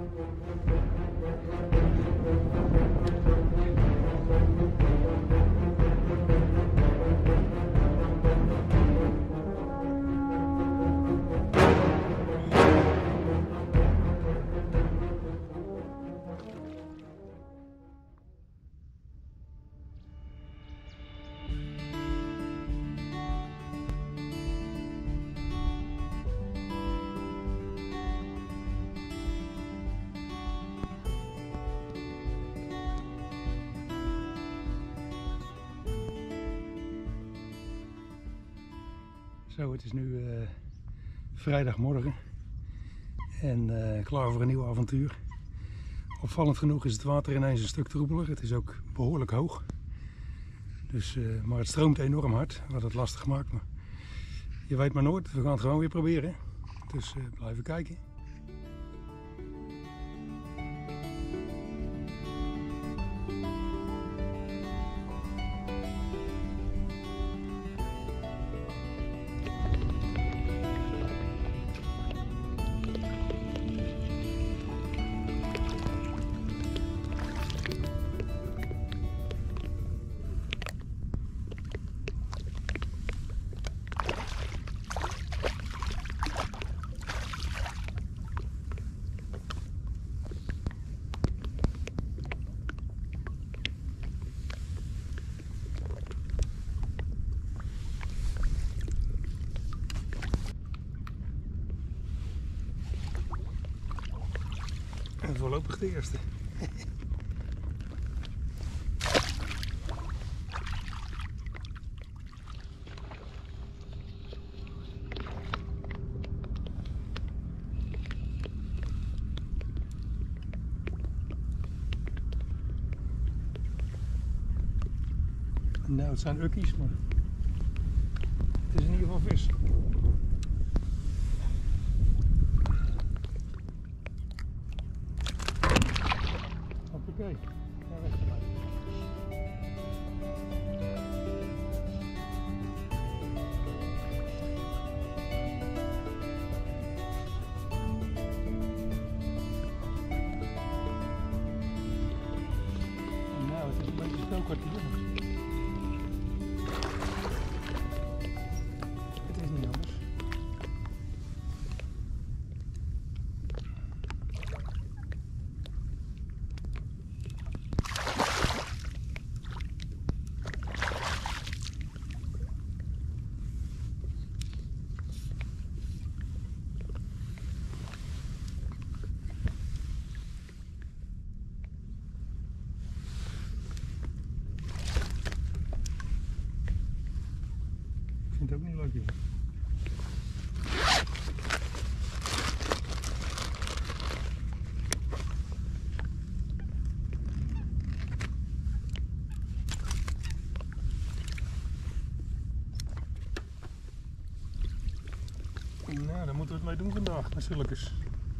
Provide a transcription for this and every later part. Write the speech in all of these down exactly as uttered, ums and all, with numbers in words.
Zo, het is nu uh, vrijdagmorgen en uh, klaar voor een nieuw avontuur. Opvallend genoeg is het water ineens een stuk troebeler. Het is ook behoorlijk hoog. Dus, uh, maar het stroomt enorm hard, wat het lastig maakt. Maar je weet maar nooit, we gaan het gewoon weer proberen. Dus uh, blijven kijken. En voorlopig de eerste. Nou, het zijn ukkies, maar het is in ieder geval vis. Oké, daar weg te blijven. Nou, het is een beetje stookwartier. Het is niet anders. Ik vind het ook niet leuk, joh. Nou, daar moeten we het mee doen vandaag, met zulkes.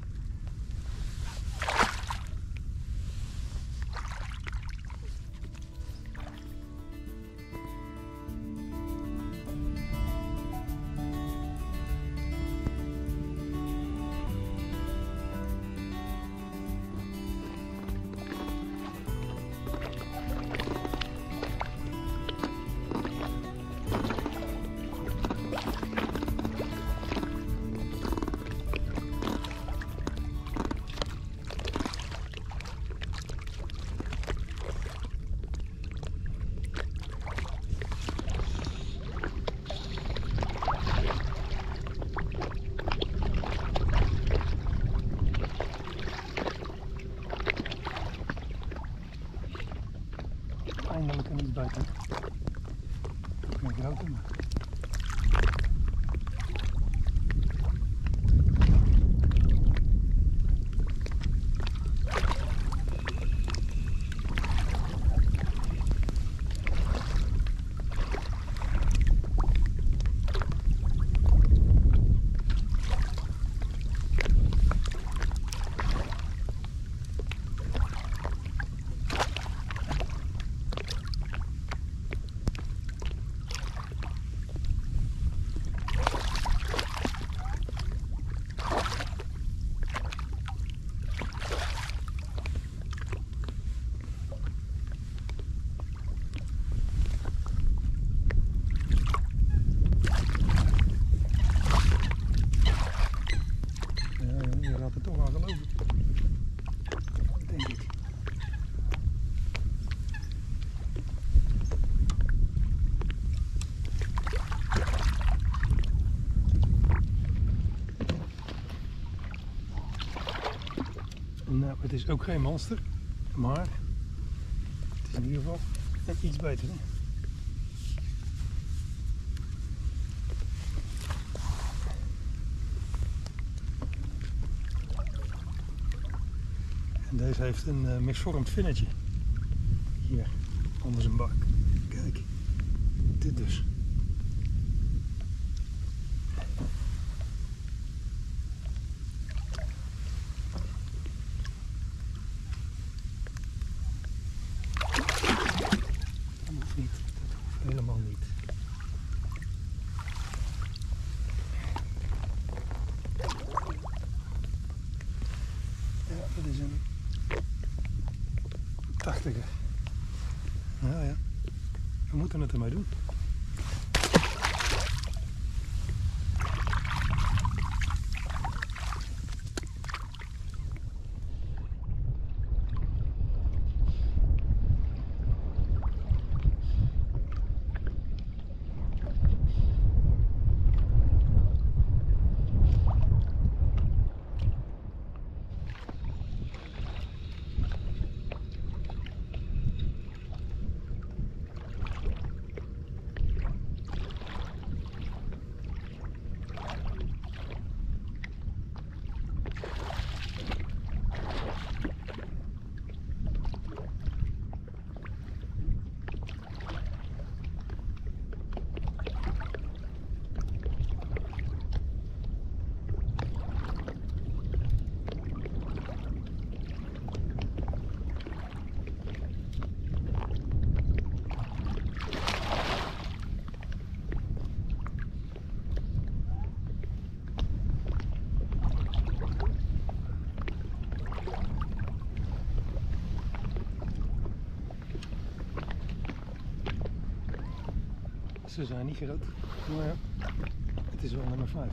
Eindelijk een iets buiten. Een grote, maar. Je gaat er toch aan geloven. Denk ik. Nou, het is ook geen monster, maar het is in ieder geval net iets beter. Hè? En deze heeft een uh, misvormd vinnetje. Hier, onder zijn buik. Kijk, dit dus. Dat hoeft niet, dat hoeft helemaal niet. Ja, dat is een tachtiger. Nou ja, we moeten het ermee doen. Ze zijn niet groot, maar ja, het is wel nummer vijf.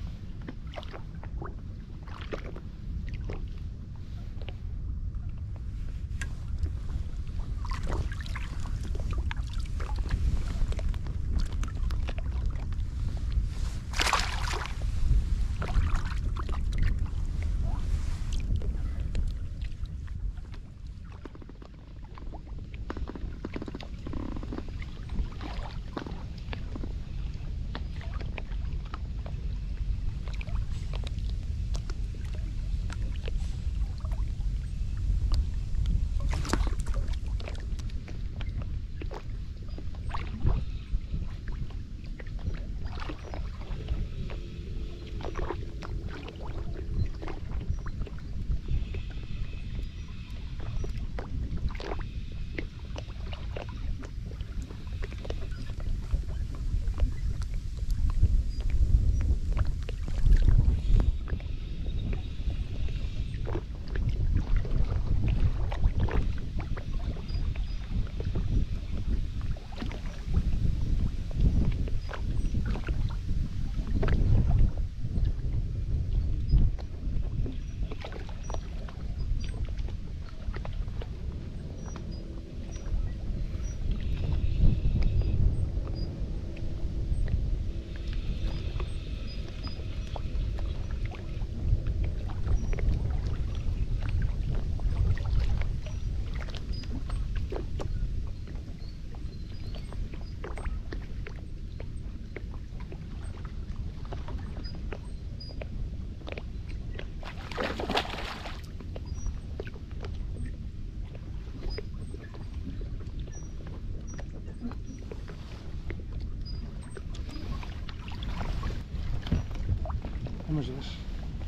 Nummer zes.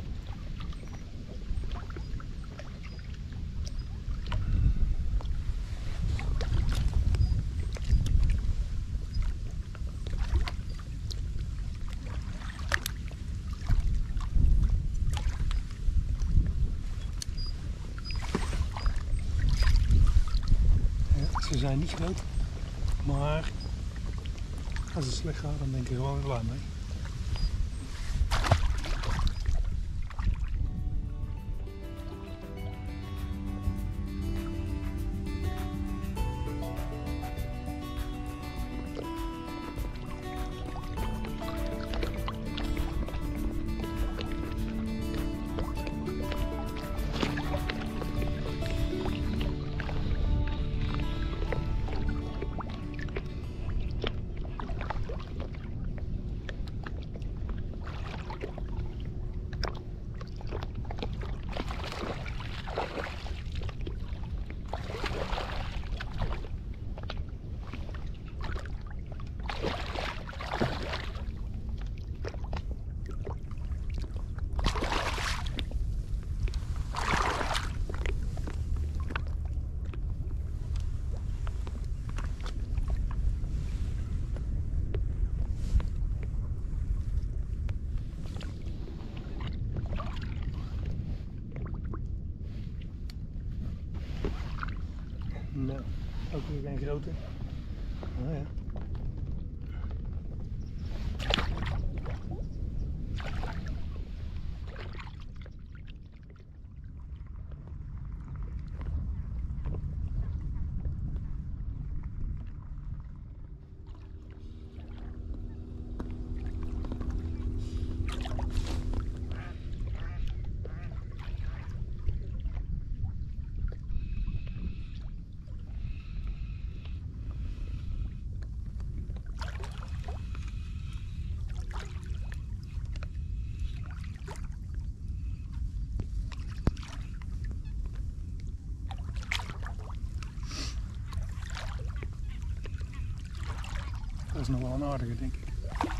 Ja, ze zijn niet groot, maar als het slecht gaat, dan ben ik er gewoon weer klaar mee. uh, ook weer geen grote. Nou ja. Dat is nog wel een aardige, denk ik.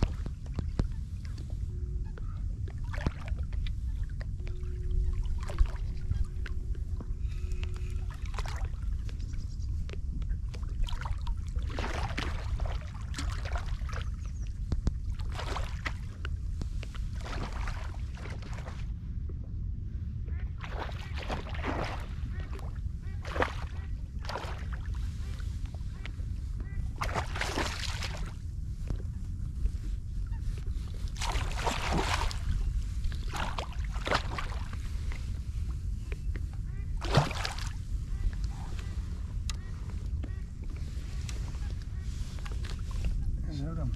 Zo dan.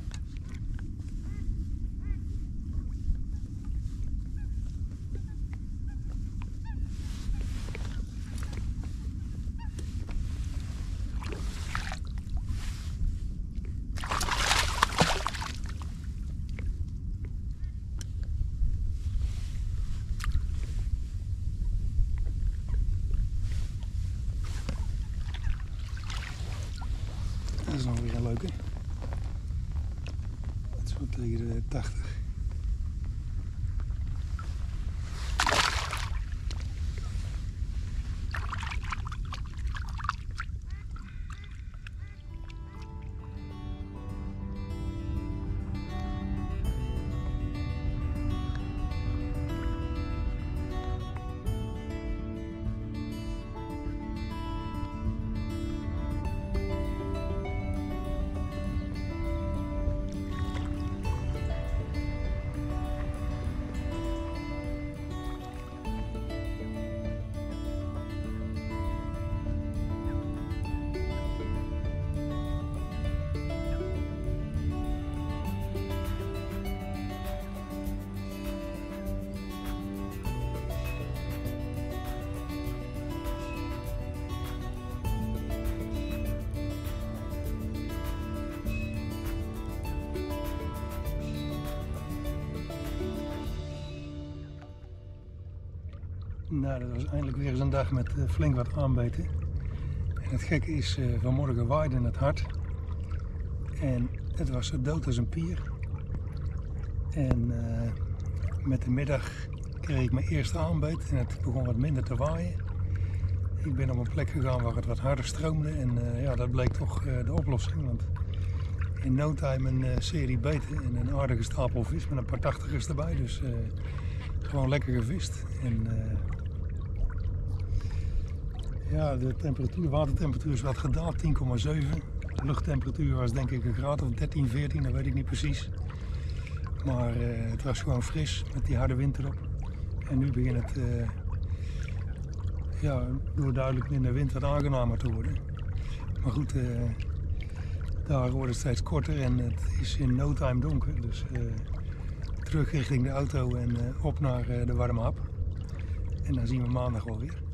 Dat is nog weer een leuke. Zo tegen de tachtig. Nou, dat was eindelijk weer eens een dag met uh, flink wat aanbeten. En het gekke is, uh, vanmorgen waaide het hard. En het was zo dood als een pier. En uh, met de middag kreeg ik mijn eerste aanbeet en het begon wat minder te waaien. Ik ben op een plek gegaan waar het wat harder stroomde en uh, ja, dat bleek toch uh, de oplossing. Want in no time een uh, serie beten en een aardige stapel vis met een paar tachtigers erbij. Dus uh, gewoon lekker gevist. En, uh, ja, de temperatuur, watertemperatuur is wat gedaald, tien komma zeven. De luchttemperatuur was denk ik een graad of dertien, veertien, dat weet ik niet precies. Maar uh, het was gewoon fris met die harde wind erop. En nu begint het uh, ja, door duidelijk minder wind wat aangenamer te worden. Maar goed, uh, de dagen worden steeds korter en het is in no time donker. Dus uh, terug richting de auto en uh, op naar uh, de warme hap. En dan zien we maandag wel weer.